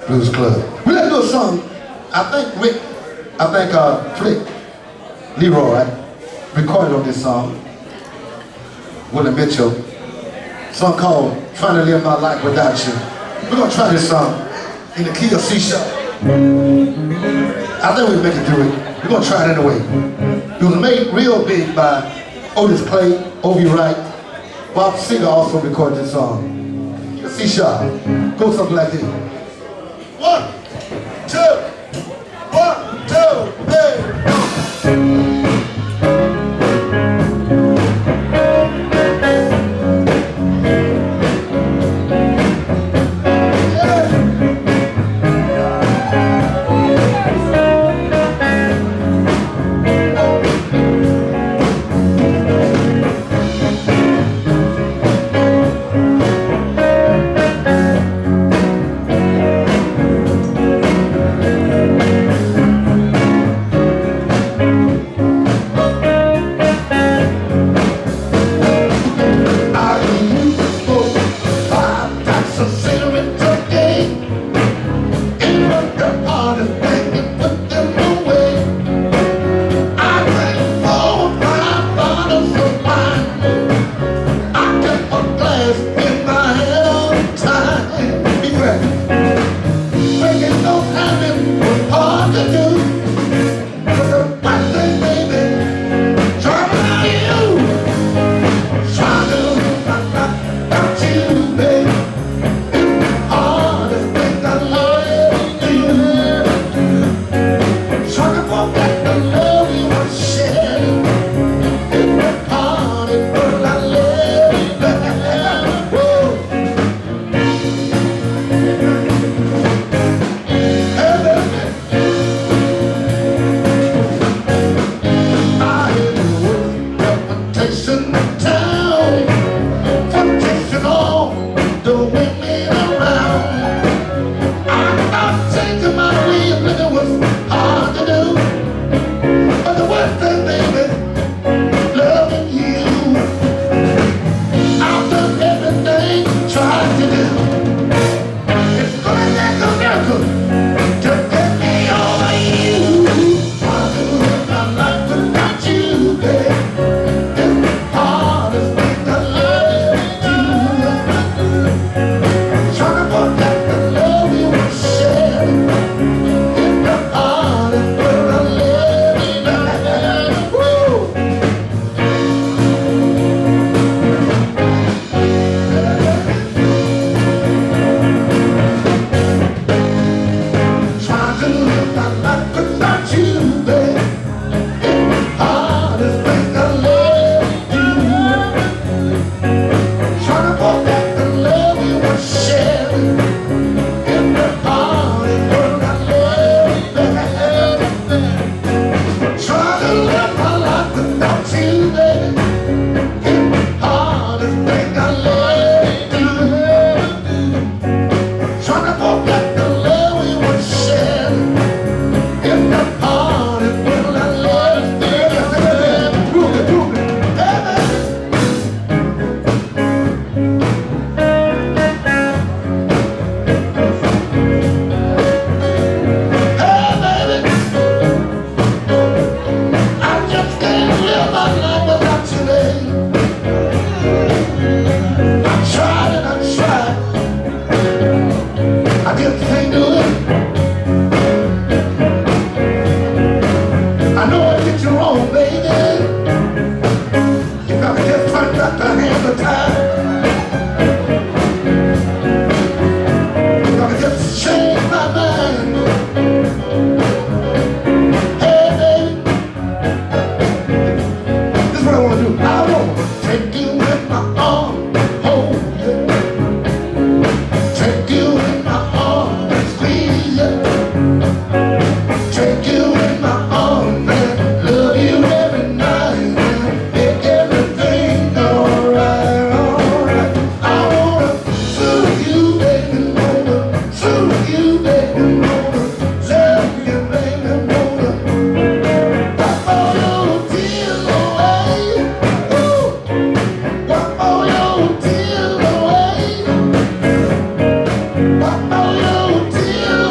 Blues Club. We're gonna do a song. I think Flic, Leroy, recorded on this song. Willie Mitchell. Song called Trying to Live My Life Without You. We're gonna try this song in the key of C sharp. I think we can make it through it. We're gonna try it anyway. It was made real big by Otis Clay, O.V. Wright. Bob Seger also recorded this song. C sharp. Go something like this. 1, 2, 1, 2, 3. Till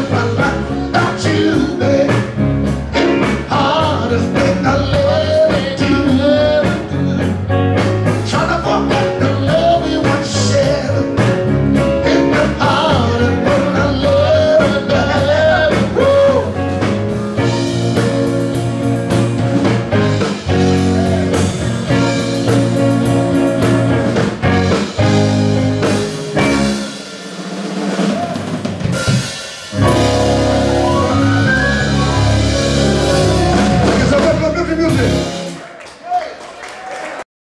Bye.